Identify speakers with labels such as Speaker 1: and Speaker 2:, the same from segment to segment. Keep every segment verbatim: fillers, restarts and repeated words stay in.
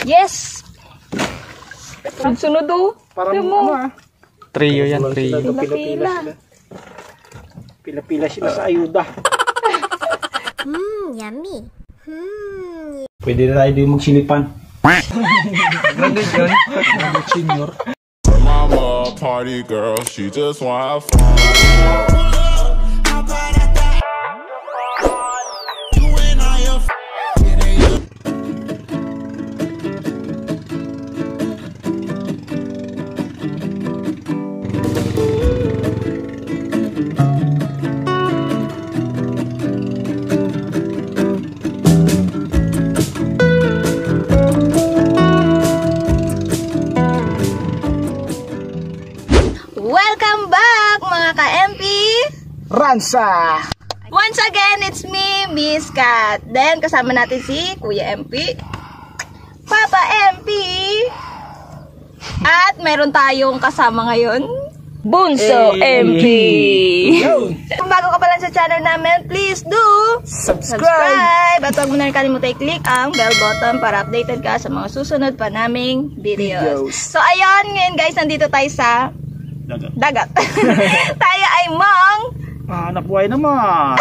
Speaker 1: Yes! Ang sunod o.
Speaker 2: Parang ano ah.
Speaker 3: Trio yan, trio.
Speaker 1: Pila-pila.
Speaker 2: Pila-pila sila sa ayuda.
Speaker 4: Mmm, yummy. Hmm.
Speaker 2: Pwede na tayo din magsilipan.
Speaker 3: Ganda yun.
Speaker 2: Senior.
Speaker 5: Mama, party girl, she just wanna have fun.
Speaker 1: Welcome back mga ka-M P!
Speaker 2: Ransa!
Speaker 1: Once again, it's me, Miss Kat. Then, kasama natin si Kuya M P, Papa M P, at meron tayong kasama ngayon, Bunso
Speaker 2: Hey.
Speaker 1: M P.
Speaker 2: Yo.
Speaker 1: Kung bago ka pa lang sa channel namin, please do
Speaker 2: Subscribe!
Speaker 1: subscribe. At huwag mo na rin kalimutan i-click ang bell button para updated ka sa mga susunod pa naming videos.
Speaker 2: Videos.
Speaker 1: So, ayun, ngayon guys, nandito tayo sa
Speaker 2: Dagat.
Speaker 1: dagat. Tayo ay mang
Speaker 2: Ah, hanap buhay naman.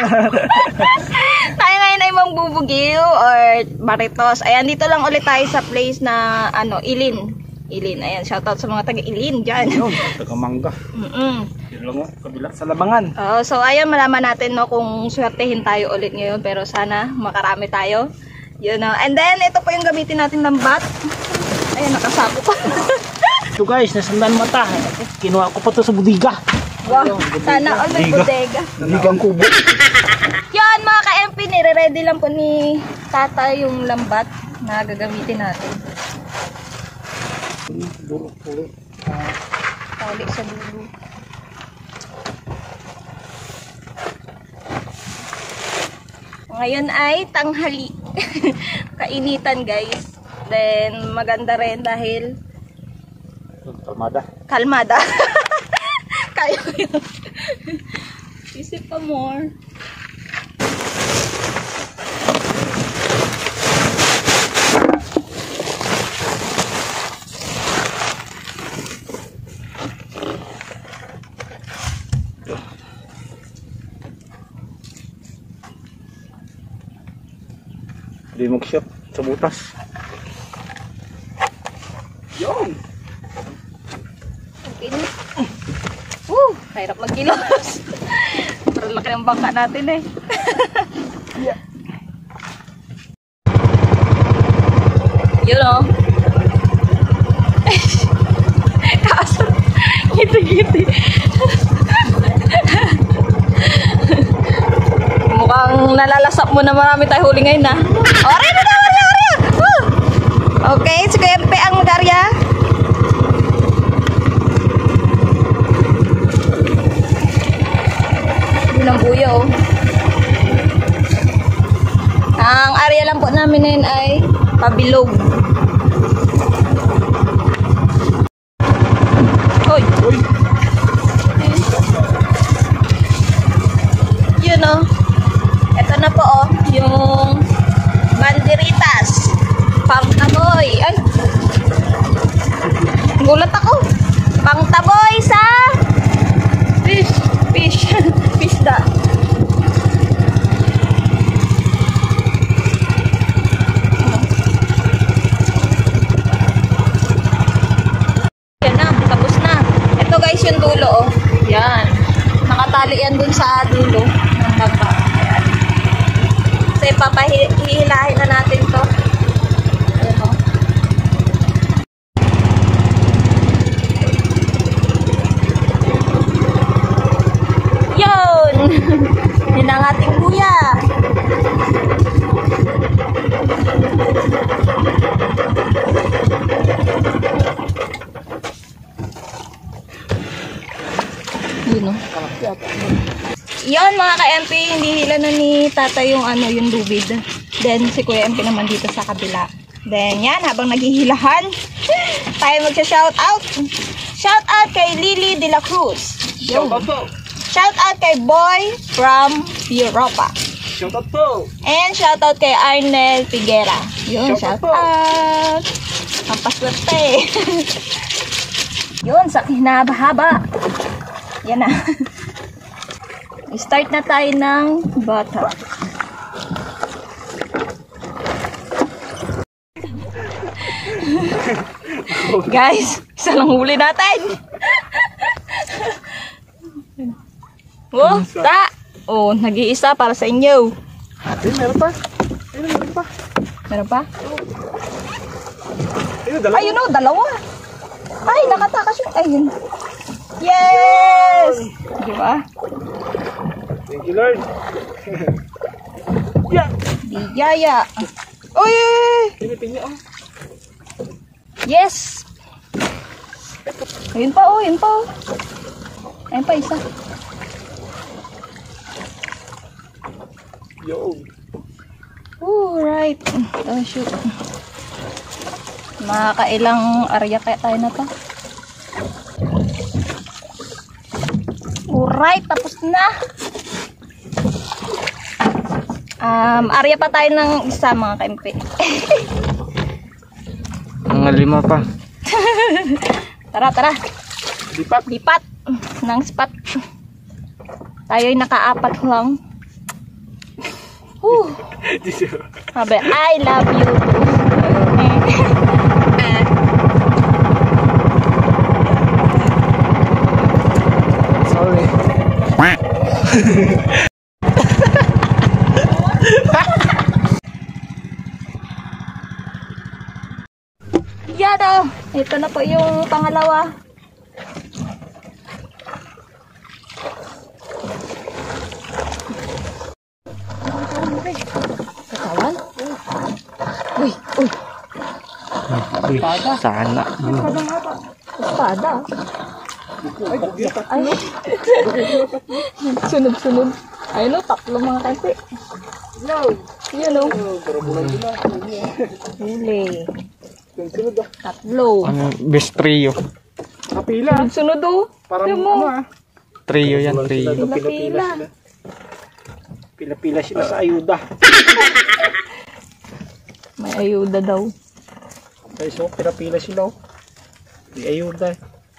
Speaker 1: tayo ngayon ay mang Bubugiw or Baritos. Ayan, dito lang ulit tayo sa place na ano, Ilin. Ilin, ayan, shoutout sa mga taga Ilin dyan.
Speaker 2: Yun, taga-mangga.
Speaker 1: Mm -mm.
Speaker 2: Yun lang oh, kabila sa labangan.
Speaker 1: Oh, so ayun, malaman natin no kung swertehin tayo ulit ngayon, pero sana makarami tayo. You know. And then ito po yung gamitin natin lambat. Ayan, nakasabo pa.
Speaker 2: Ito guys, nasandan mata. Kinuha ko pa to sa budiga.
Speaker 1: Wow, sana all may bodega.
Speaker 2: Budigang kubo.
Speaker 1: Yan mga ka-M P, nire-ready lang po ni Tata yung lambat na gagamitin natin. Tali sa dulo. Ngayon ay tanghali. Kainitan guys. Then maganda rin dahil
Speaker 2: Kalmada.
Speaker 1: kalmada. Kaya ko yun. Isip pa more.
Speaker 2: Hindi mag-shop sa butas. Yun!
Speaker 1: Okay. Woo! Hirap magkilos. Pero laki ng bangka natin eh.
Speaker 2: Yeah.
Speaker 1: Yun o. Kaso, ngiti-ngiti. Mukhang nalalasap mo na marami tayo huli ngayon na. Ore na na! Ore! Ore! Woo! Okay, si Kuya M P ang mag-arya. Ng buyo. Ang area lang po namin na yun ay pabilog. Hoy!
Speaker 2: Uy!
Speaker 1: Yun o. Ito na po o. Yung banderitas. Pangtaboy. Ay! Gulat ako. Pangtaboy sa fish. Fish. Pisda. Yan na, tapos na. Ito guys yung dulo oh. Yan. Nakatali yan dun sa dulo ng bangka. Ayan. So ipapahihilahin na natin to. Ayan oh. Yun ang ating kuya. Yun o. Yan mga ka-M P, hindi hila na ni Tata yung ano, yung lubid. Then si Kuya M P naman dito sa kabila. Then yan, habang naghihilahan, tayo magsha-shout out. Shout out kay Lily de la Cruz.
Speaker 2: Shout out po!
Speaker 1: Shout out kay Boy from Europa.
Speaker 2: Shoutout po.
Speaker 1: And shoutout kay Arnel Figuera. Yun,
Speaker 2: Shoutout
Speaker 1: shoutout. Ang paswerte. Yun, sa hinaba-haba. Yan na. Start na tayo ng bata. Guys, isa lang huli natin. Oh, ta. Oh, nag-iisa para sa inyo.
Speaker 2: Ate, meron pa. Ayun, meron pa.
Speaker 1: Meron pa?
Speaker 2: Ayun, dalawa.
Speaker 1: Ayun o, dalawa. Ay, nakatakas yung... Ayun. Yes! Di ba?
Speaker 2: Thank you, Lord. Yeah.
Speaker 1: Di yaya. Uy!
Speaker 2: Pinipin niya, oh.
Speaker 1: Yes! Ayun pa oh, ayun pa oh. Ayun pa isa.
Speaker 2: Yo.
Speaker 1: Oh, right. Oh, shoot. Makakailang area kaya tayo na to. Alright, tapos na. Um, area pa tayo ng isa mga kaimpi.
Speaker 3: Mga lima pa.
Speaker 1: Tara, tara.
Speaker 2: Lipat.
Speaker 1: Lipat ng spot. Tayo'y nakaapat lang. Whew. Sabi, I love you.
Speaker 2: Sorry.
Speaker 1: Yan o. Ito na po yung pangalawa. Katawan? Uy, uy.
Speaker 3: Uy, sana.
Speaker 1: Espada. Ay. Sunod-sunod. Ayun o, tatlo mga kasi. Yun o. Huli. Tatlo.
Speaker 3: Ano, best trio.
Speaker 2: Kapila.
Speaker 1: Sunod o.
Speaker 2: Parang
Speaker 1: Tingnan mo.
Speaker 2: ano ah.
Speaker 3: Trio yan, trio.
Speaker 1: Pila-pila.
Speaker 2: sila. Pila-pila sila sa ayuda.
Speaker 1: May ayuda daw.
Speaker 2: Okay, so pila-pila sila, oh. May ayuda.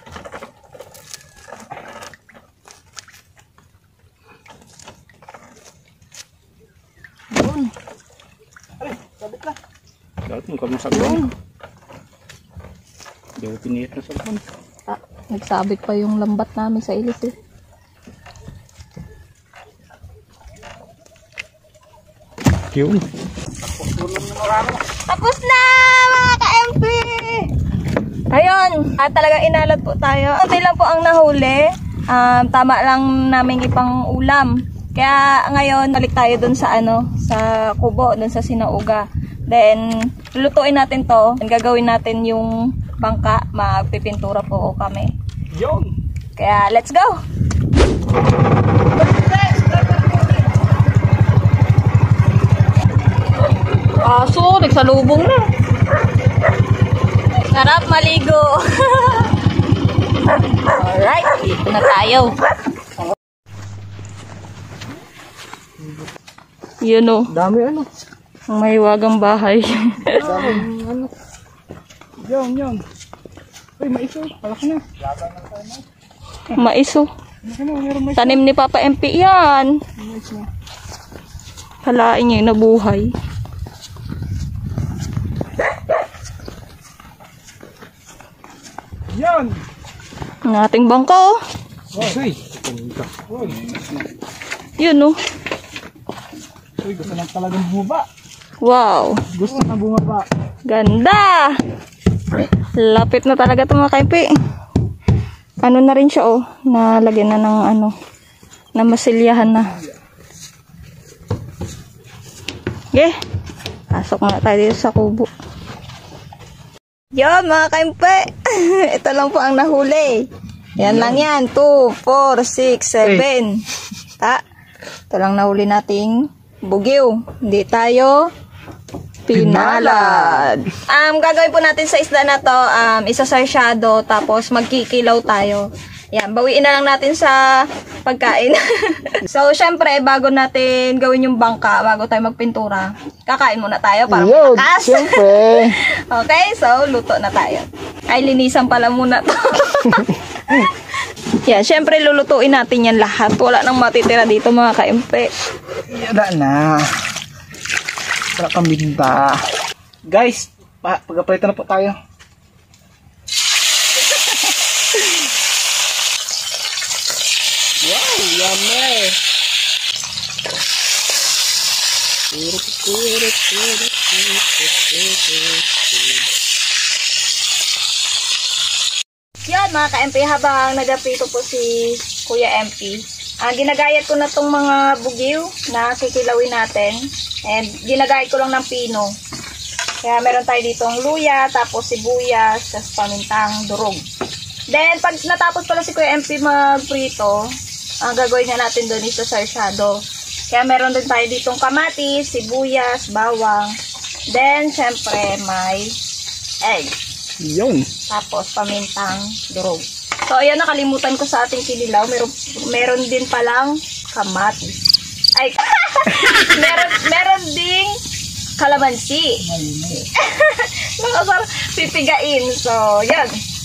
Speaker 1: Yun.
Speaker 2: Dapat mo kami sa gawin. Hindi ko pinihit na sa gawin.
Speaker 1: Ah, nagsabit pa yung lambat namin sa ilis eh.
Speaker 3: Yun.
Speaker 1: Tapos na mga ka-M P! Ayun, at talagang inalat po tayo. Unti lang po ang nahuli. Um, tama lang namin ipang ulam. Kaya ngayon, balik tayo dun sa ano, sa kubo, dun sa sinauga. Then, lulutuin natin to. Then, gagawin natin yung bangka. Magpipintura po kami.
Speaker 2: Yun!
Speaker 1: Kaya, let's go! Aso, nagsalubong na. Sarap maligo. Alright, dito na tayo. Yun o,
Speaker 2: Dami ano?
Speaker 1: ang mahiwagang bahay.
Speaker 2: Dami ano? Yun, yun. Uy, maiso. Palaki na.
Speaker 1: Maiso.
Speaker 2: Malaki na, meron mais.
Speaker 1: Tanim ni Papa M P yan.
Speaker 2: Mais na.
Speaker 1: Halain niya yung nabuhay.
Speaker 2: Yan!
Speaker 1: Ang ating bangka oh.
Speaker 2: Uy!
Speaker 1: Yun oh.
Speaker 2: Uy, gusto lang talagang bumaba.
Speaker 1: Wow.
Speaker 2: Gusto na bumaba.
Speaker 1: Ganda! Lapit na talaga ito mga kaipi. Ano na rin siya oh. Nalagyan na ng ano. Na masilyahan na. Okay. Pasok na tayo dito sa kubo. Yan mga kaimpe. Ito lang po ang nahuli. Yan lang yan. two, four, six, seven. Ta. Ito lang nahuli nating bugiw. Hindi tayo pinalad. Um, gagawin po natin sa isda na to, um, isa sarsyado, tapos magkikilaw tayo. Yan, bawiin na lang natin sa pagkain. So, syempre, bago natin gawin yung bangka, bago tayo magpintura, kakain muna tayo para
Speaker 2: Yo,
Speaker 1: malakas.
Speaker 2: siyempre.
Speaker 1: Okay, so, luto na tayo. Ay, linisan pala muna to. Yan, syempre, lulutuin natin yan lahat. Wala nang matitira dito, mga ka-empe.
Speaker 2: Yada na. Para paminta. Guys, pa pagkaprito na po tayo. Wow, yummy.
Speaker 1: Yan, mga ka-M P, habang nagaprito po si Kuya M P, ah, ginagayat ko na tong mga bugiw na kikilawin natin. And ginagayat ko lang ng pino. Kaya meron tayo ditong luya, tapos sibuyas, tapos pamintang durog. Then, pag natapos pala si Kuya M P magprito, ang gagawin nga natin doon is sarsyado. Kaya meron din tayo ditong kamatis, sibuyas, bawang. Then, syempre, may egg.
Speaker 2: Yun.
Speaker 1: Tapos, pamintang durog. So, ayan, nakalimutan ko sa ating kinilaw. Meron, meron din palang kamatis. Ay, meron, meron ding kalamansi. Nakasarap pipigain. So, yan.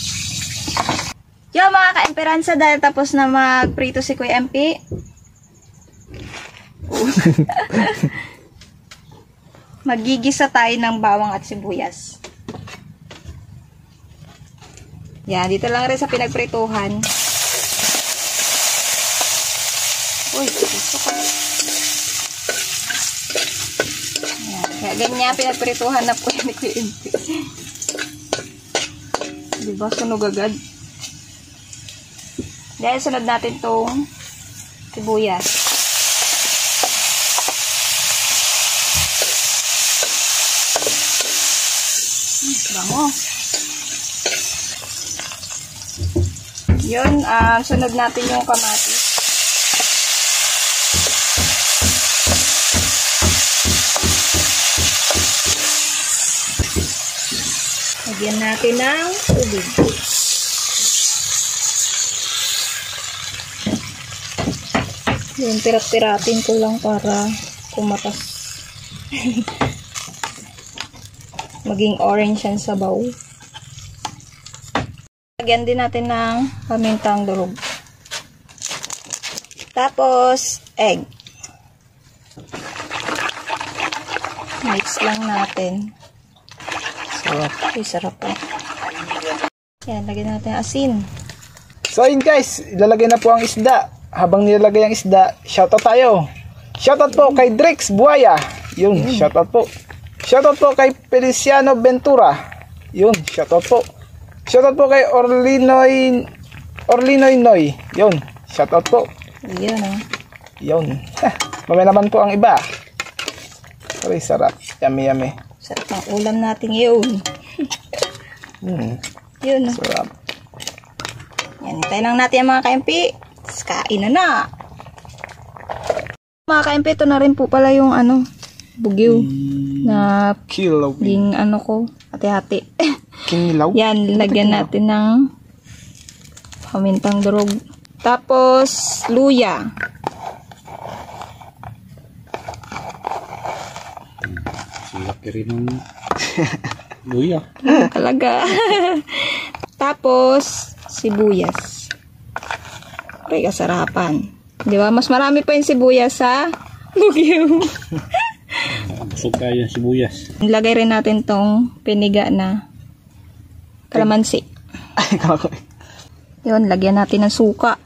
Speaker 1: Yo, mga ka-emperansa, dahil tapos na magprito si Kuya M P. Magigisa tayo ng bawang at sibuyas. Yan, dito lang rin sa pinagprituhan. Uy, gusto ko. Yan, kaya ganyan pinagprituhan na po yan ni Kuya M P. Diba, sunog agad. Dahil sunod natin tong sibuyas. Bango. Yun, um, sunod natin yung kamatis. Lagyan natin ng tubig. Yun, pirat-piratin ko lang para kumatas. Maging orange yan sa baw. Lagyan din natin ng pamintang durog. Tapos, egg. Mix lang natin. Sarap. Uy, sarap po. Yan, lagyan natin asin.
Speaker 2: So yun guys, ilalagay na po ang isda. Habang nilalagay ang isda, shoutout tayo. Shoutout po kay Drex Buaya. Yun, mm. shoutout po. Shoutout po kay Feliciano Ventura. Yun, shoutout po. Shoutout po kay Orlinoy Orlinoy Noy. Yun, shoutout po.
Speaker 1: Yun, oh.
Speaker 2: Yun. Mamaya naman po ang iba. Uy, sarap. Yummy, yummy.
Speaker 1: Sarap ang ulam natin yun.
Speaker 2: Hmm.
Speaker 1: Yun, oh.
Speaker 2: Sarap.
Speaker 1: Yan, hintayin lang natin ang mga ka-M P. Kain na na. Mga ka-M P, ito na rin po pala yung ano, bugiw na
Speaker 2: Kilo.
Speaker 1: ding ano ko, hati-hati.
Speaker 2: Kinilaw.
Speaker 1: Yan, lagyan natin ng pamintang durog. Tapos, luya.
Speaker 3: Laki rin ng luya.
Speaker 1: Talaga. Tapos, sibuyas. Okay, kasarapan. Di ba? Mas marami pa yung sibuyas sa bugiw.
Speaker 3: Busog tayo yung sibuyas.
Speaker 1: Lagay rin natin tong piniga na kalamansi.
Speaker 2: Ay, kakoy.
Speaker 1: Yun, lagyan natin ng suka.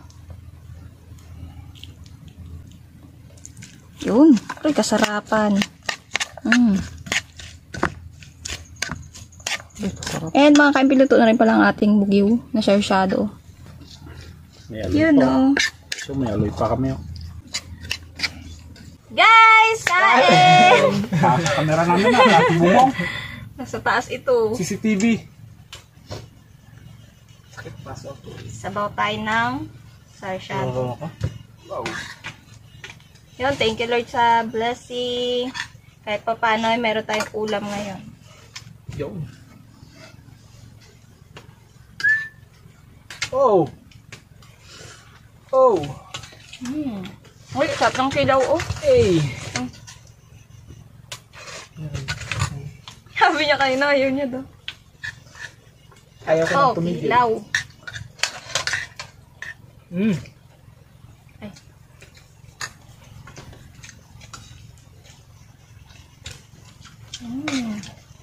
Speaker 1: Yun. Okay, kasarapan. Mm. And mga ka-M P, luto na rin pala ang ating bugiw na sarsyado. Yun, no.
Speaker 3: So may aloy pa kami. Oh.
Speaker 1: Guys, kain!
Speaker 2: Kamera namin na, natin bumong.
Speaker 1: Nasa taas ito.
Speaker 2: C C T V.
Speaker 1: Sabaw tayo ng sarsyado.
Speaker 2: Wow.
Speaker 1: Yun, thank you Lord sa blessing. Kahit pa paano, meron tayong ulam ngayon.
Speaker 2: Yun. Oh, Oh.
Speaker 1: Hmm. Uy, sarap ng kilaw, oh.
Speaker 2: Hey.
Speaker 1: Sabi niya kanina, ayaw niya daw.
Speaker 2: Ayaw ko
Speaker 1: Oh,
Speaker 2: nang tumigil.
Speaker 1: kilaw.
Speaker 2: Mm.
Speaker 1: Ay. Mm.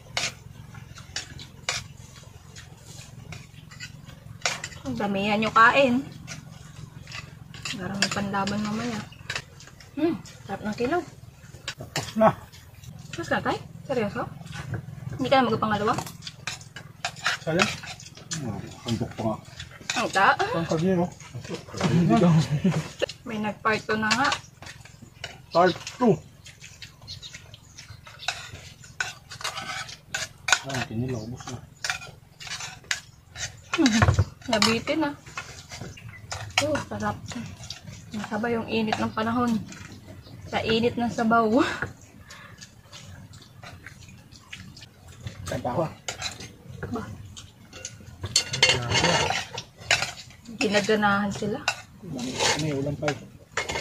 Speaker 1: Ang damihan nyo kain. Parang may panlaban mamaya. Hmm, sarap ng kilaw.
Speaker 3: Tapos na.
Speaker 1: Tapos na tayo? Seryoso? Hindi ka na magpangalawa?
Speaker 2: Sala?
Speaker 3: Oh, handok pa nga.
Speaker 1: Ang ta?
Speaker 2: Pangkag niyo, no?
Speaker 1: May nag-part two na nga.
Speaker 2: Part two.
Speaker 3: Ah, kinilaw. Ubus na.
Speaker 1: Nabitin na. Oh, sarap. Masabay yung init ng panahon. Sa init ng sabaw.
Speaker 2: Katawa.
Speaker 1: Ginaganahan sila.
Speaker 2: May ulam pa eh.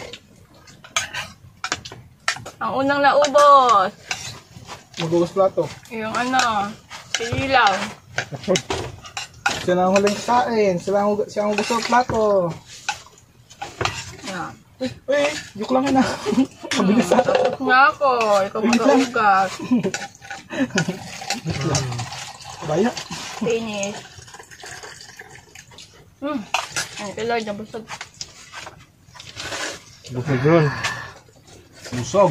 Speaker 1: Ang unang naubos.
Speaker 2: Magugas plato.
Speaker 1: Yung ano, silaw.
Speaker 2: Siya na ang huling kain. Sila ang hugas, siya ang hugas ng plato.
Speaker 1: Yan.
Speaker 2: Uy, uy, joke lang yun ah. Mabilis ah.
Speaker 1: Tapos nga ako. Ikaw mag-augas.
Speaker 2: Baya.
Speaker 1: Finish. Hmm. Ang kilay, nabusog.
Speaker 3: Busog yun. Busog.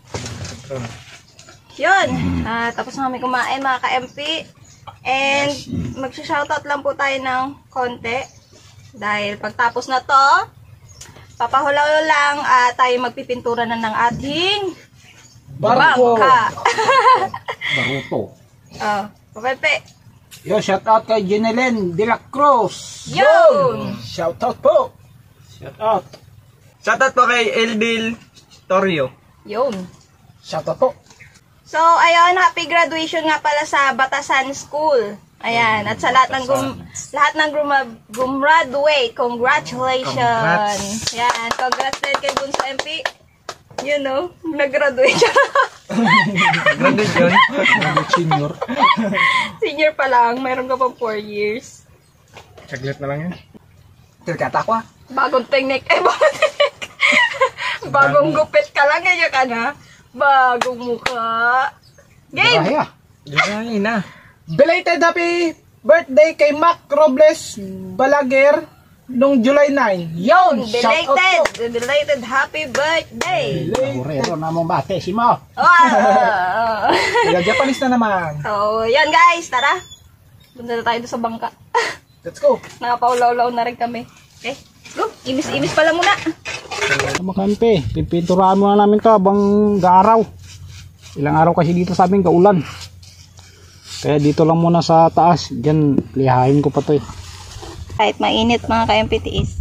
Speaker 1: Yun. Ah, tapos na kami kumain mga ka-M P. And mag-shoutout lang po tayo ng konti. Dahil pagtapos na to, papahulaw lang at tayo magpipintura na ng ating
Speaker 2: Barko.
Speaker 1: bangka.
Speaker 3: Baruto.
Speaker 1: Oh, Pepe.
Speaker 3: Yo, shout out kay Jenelen de la Cruz.
Speaker 1: Yun!
Speaker 2: Shoutout po.
Speaker 3: Shout out.
Speaker 6: Shoutout po kay Elbil Torio.
Speaker 1: Yun.
Speaker 2: Shoutout po.
Speaker 1: So, ayun, happy graduation nga pala sa Batasan School. Ayan, at sa lahat ng gum, lahat ng gum, gumraduate, congratulations.
Speaker 6: Congrats.
Speaker 1: Yan, congrats din kay Bunso M P. You know, nag-graduate siya.
Speaker 6: Graduate yun.
Speaker 3: Senior.
Speaker 1: Senior pa lang, mayroon ka pang four years.
Speaker 2: Saglit na lang yan.
Speaker 6: Tilkata ko ah.
Speaker 1: Bagong technique, eh, bagong technique. Bagong gupit ka lang, ganyan ka na. Bagong mukha. Game!
Speaker 3: Ay, ah.
Speaker 6: Diyan na.
Speaker 2: Belated happy birthday kay Mac Robles Balaguer nung July nine. Yun! Shoutout
Speaker 1: Belated,
Speaker 2: po.
Speaker 1: belated happy birthday.
Speaker 3: Laborero na mong bate, si Mo.
Speaker 1: Wow!
Speaker 2: Kaya Japanese na naman.
Speaker 1: So, yan guys, tara. Punta na tayo doon sa bangka.
Speaker 2: Let's go.
Speaker 1: Nakapahulaw-law na rin kami. Okay, go. Imis-imis pala muna.
Speaker 3: Makampi, pipinturahan muna namin to habang gaaraw. Ilang araw kasi dito sa amin gaulan. Kaya dito lang muna sa taas. Diyan, lihain ko pa to eh.
Speaker 1: Kahit mainit mga ka-M P T is.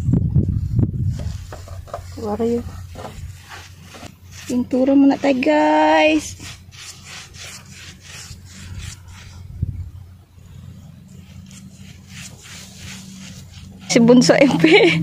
Speaker 1: Wala yun. Pintura muna tayo guys. Si Bunso M P.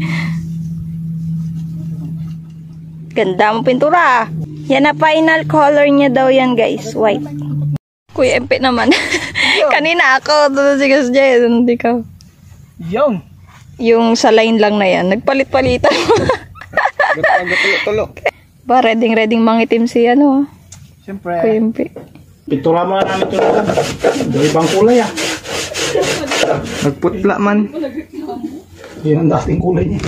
Speaker 1: Ganda mo pintura. Yan na final color niya daw yan guys. White. Kuya M P naman. Kanina ako. Doon si Gus Jay. Hindi ka.
Speaker 2: Yun.
Speaker 1: Yung sa line lang na yan. Nagpalit-palitan mo.
Speaker 6: Tulo-tulo.
Speaker 1: Ba, ready-ready mangitim si ano.
Speaker 2: Siyempre.
Speaker 1: Kuya M P.
Speaker 3: Pintura muna namin ito na. May ibang kulay ah.
Speaker 6: Nagputla man.
Speaker 3: Yan ang dating kulay niya.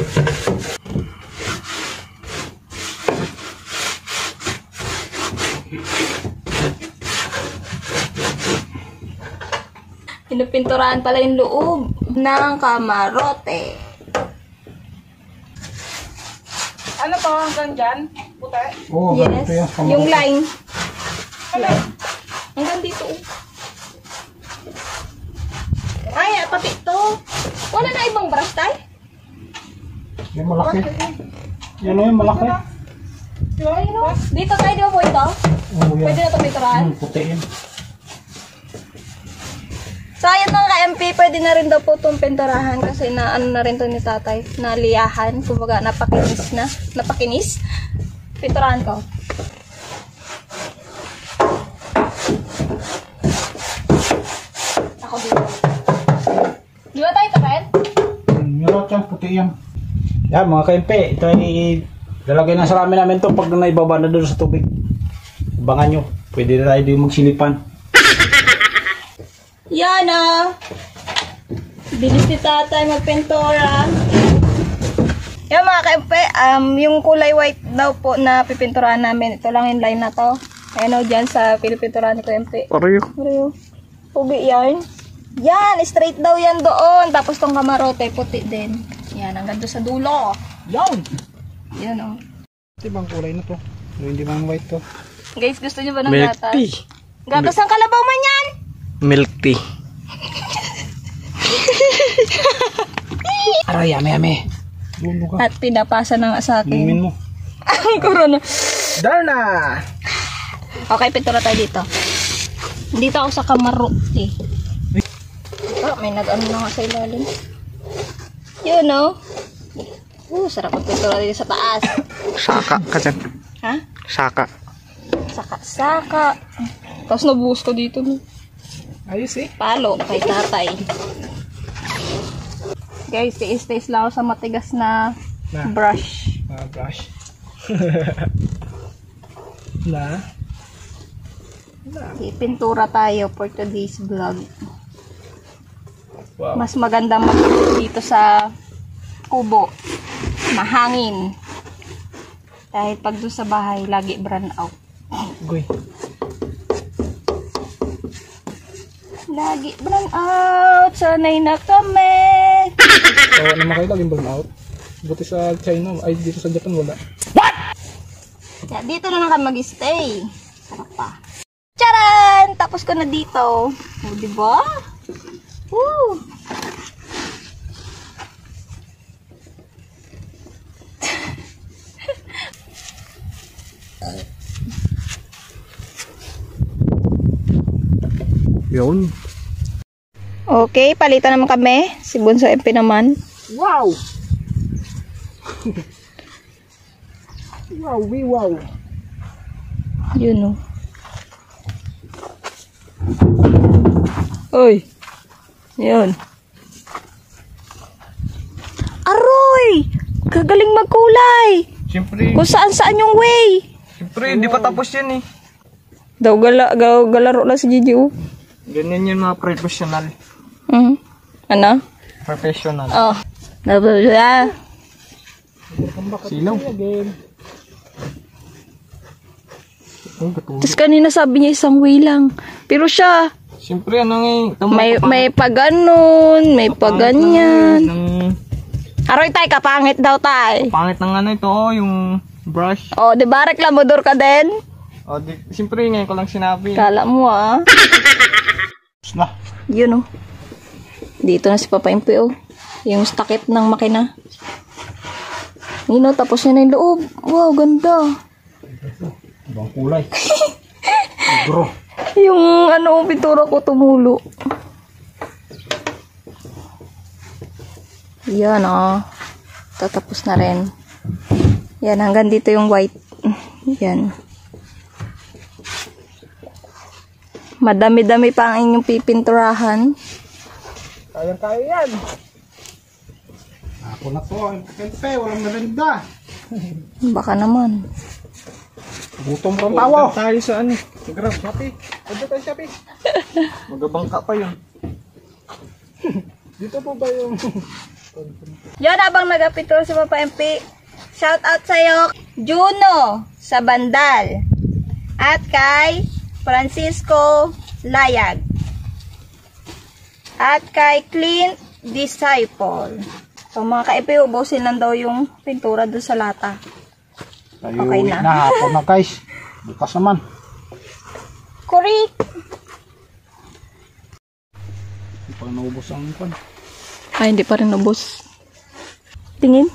Speaker 1: Pinupinturahan pala yung loob ng kamarote.
Speaker 2: Ano to hanggang dyan? Puti?
Speaker 3: Oo,
Speaker 1: Yes.
Speaker 3: ganito yan.
Speaker 1: Yung line. Line. Hanggang dito. oh. Ay, pati ito. Wala na ibang brush tayo?
Speaker 3: Yan malaki. Yan o yung malaki.
Speaker 1: Ayun o. Dito tayo, di ba po ito?
Speaker 3: Oo, yan.
Speaker 1: Pwede na ito pinturahan.
Speaker 3: Hmm, puti yan.
Speaker 1: So, ayun mga ka-M P, pwede na rin daw po itong pinturahan kasi na ano na rin to ni tatay, naliyahan, kumbaga napakinis na, napakinis. Pinturahan ko. Ako dito. Di ba tayo kapit?
Speaker 3: Meron siyang puti yan. Yan mga ka-M P, ito ay lalagay na sa ramen namin to pag naibaba na doon sa tubig. Abangan nyo, pwede na tayo din magsilipan.
Speaker 1: Yan ah. Bilis ni tatay magpintura. Yan mga ka-M P, um, yung kulay white daw po na pipinturahan namin. Ito lang yung line na to. Ayan o, dyan sa pinipinturahan ni ka-M P.
Speaker 3: Pareho.
Speaker 1: Pareho. Pugi yan. Yan, straight daw yan doon. Tapos tong kamarote, puti din. Yan, hanggang doon sa dulo.
Speaker 3: Yan!
Speaker 1: Yan o.
Speaker 3: Ito bang kulay na to? No, hindi man white to.
Speaker 1: Guys, gusto niyo ba ng
Speaker 3: Milk
Speaker 1: gatas?
Speaker 3: tea.
Speaker 1: Gatas ng kalabaw man yan!
Speaker 3: Milk tea. Aray, yame, yame. Bundo ka.
Speaker 1: At pinapasa na nga sa
Speaker 3: Inumin
Speaker 1: akin.
Speaker 3: mo.
Speaker 1: Ang corona.
Speaker 2: Darna!
Speaker 1: Okay, pintura tayo dito. Dito ako sa kamarote. Oh, may nag-ano na nga sa ilalim. Yun, no? Uh, sarap magpintura dito sa taas.
Speaker 3: Saka ka dyan.
Speaker 1: Ha?
Speaker 3: Saka.
Speaker 1: Saka-saka. Tapos nabuhos ko dito, no?
Speaker 2: Ayos eh.
Speaker 1: Palo kay tatay. Guys, tiis-tiis lang ako sa matigas na
Speaker 2: Na.
Speaker 1: brush.
Speaker 2: Mga brush. Na?
Speaker 1: Ipintura tayo for today's vlog.
Speaker 2: Wow.
Speaker 1: Mas maganda mag dito sa kubo. Mahangin. Dahil pag doon sa bahay, lagi brown out.
Speaker 2: Goy.
Speaker 1: Lagi brown out. Sanay na kami.
Speaker 2: Tawa naman kayo laging burn out. Buti sa China, ay dito sa Japan wala.
Speaker 1: Kaya dito na lang kami mag-stay. Sarap pa. Charan! Tapos ko na dito. O, diba? Woo!
Speaker 3: Yun.
Speaker 1: Okay, palitan naman kami. Si Bunso M P naman.
Speaker 2: Wow! Wow, we wow.
Speaker 1: Yun o. Uy. Yun. Aroy! Kagaling magkulay.
Speaker 6: Siyempre,
Speaker 1: Kung saan saan yung way.
Speaker 6: siyempre, di pa tapos yan eh.
Speaker 1: Daw gala, gaw, galaro lang si Gigi oh.
Speaker 6: Ganyan yung mga professional.
Speaker 1: Mm. Ano?
Speaker 6: Professional.
Speaker 1: Oh. Dapat siya.
Speaker 6: Silaw.
Speaker 1: Tapos kanina sabi niya isang way lang. Pero siya,
Speaker 6: Siyempre, ano nga
Speaker 1: may, may paganon, may paganyan.
Speaker 6: Ng,
Speaker 1: Aroy tay, kapangit daw tay.
Speaker 6: pangit ng ano ito, oh, yung brush.
Speaker 1: Oh, di ba reklamodor ka din?
Speaker 6: Oh, di, siyempre, ngayon ko lang sinabi.
Speaker 1: Kala mo ah.
Speaker 3: Na.
Speaker 1: Yun oh. Dito na si Papa M P oh. Yung takip ng makina. Yun oh, tapos yun na yung loob. Wow, ganda.
Speaker 3: Ibang kulay. Bro.
Speaker 1: Yung ano, pintura ko tumulo. Yan oh. Tatapos na rin. Yan, hanggang dito yung white. Yan. Madami-dami pa ang inyong pipinturahan.
Speaker 2: Kayang-kaya yan.
Speaker 3: Ako na to. Kente, walang merinda.
Speaker 1: Baka naman.
Speaker 3: Gutom pang tawa.
Speaker 6: Tayo sa ano.
Speaker 2: Grab, Shopee. Punta tayo Shopee.
Speaker 6: Magabangka pa yun.
Speaker 2: Dito po ba yung...
Speaker 1: Yan, habang nagapintura si Papa M P, shout out sa'yo, Juno sa Bandal. At kay Francisco Layag. At kay Clint Disciple. So mga ka-M P, ubusin lang daw yung pintura doon sa lata.
Speaker 3: Tayo
Speaker 1: Okay
Speaker 3: uwi
Speaker 1: na.
Speaker 3: na. Hapon na guys. Bukas naman.
Speaker 1: Correct!
Speaker 3: Hindi pa naubos ang pan.
Speaker 1: Ay, hindi pa rin ubos. Tingin.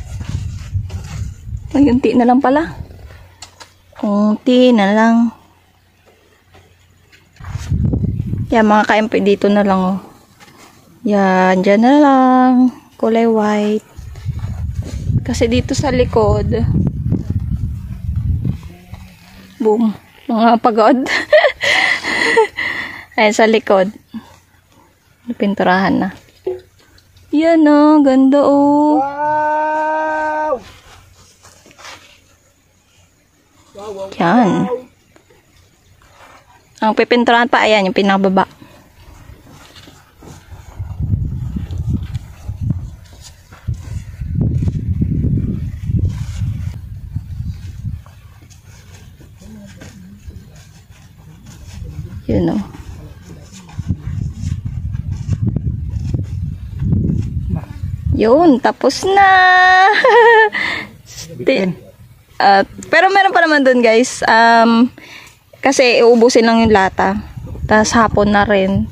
Speaker 1: Ay, unti na lang pala. Unti na lang. Yan, mga ka-M P, dito na lang, oh. Yan, dyan na lang. Kulay white. Kasi dito sa likod, boom, mga pagod. Ayan, sa likod. Pinturahan na. Yan o, ganda o.
Speaker 2: Wow!
Speaker 1: Yan. Ang pipinturahan pa, ayan, yung pinakababa. Yun o. Yun, tapos na. Sti- uh, pero meron pa naman dun, guys. Um, kasi uubusin lang yung lata. Tapos hapon na rin.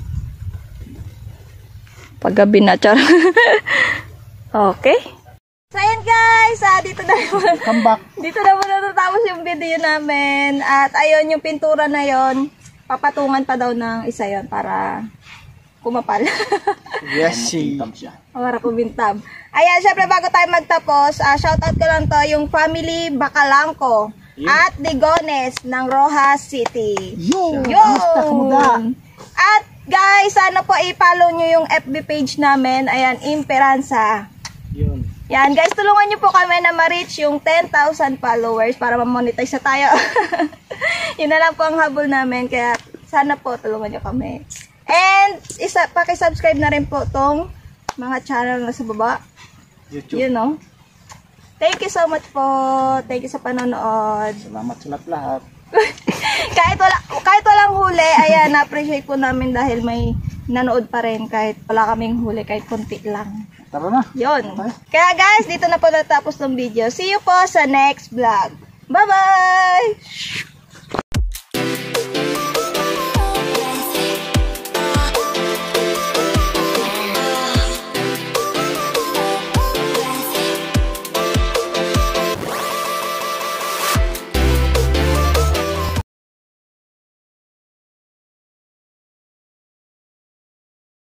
Speaker 1: Paggabi na, char. Okay. So, ayan guys. Ah, dito na
Speaker 3: Come back.
Speaker 1: dito na muna natapos yung video namin. At ayun, yung pintura na yon, papatungan pa daw ng isa yon para kumapal.
Speaker 2: Yes, she.
Speaker 1: Para pumintab. Ayan, syempre bago tayo magtapos, uh, shoutout ko lang to yung family Bacalangco at Digones ng Rojas City.
Speaker 3: Yo!
Speaker 1: Yun! At guys, sana po i-follow nyo yung F B page namin. Ayan, Imperanza.
Speaker 3: Yun.
Speaker 1: Yan guys, tulungan nyo po kami na ma-reach yung ten thousand followers para ma-monetize na tayo. Yun na lang po ang habol namin. Kaya sana po tulungan nyo kami. And isa, paki-subscribe na rin po tong mga channel na sa baba.
Speaker 2: YouTube.
Speaker 1: You know. Thank you so much po. Thank you sa panonood.
Speaker 2: Salamat sa lahat.
Speaker 1: kahit wala kahit walang huli, ayan, na-appreciate po namin dahil may nanood pa rin kahit wala kaming huli, kahit konti lang.
Speaker 3: Tara na.
Speaker 1: Yun. Kaya guys, dito na po natapos ng video. See you po sa next vlog. Bye-bye!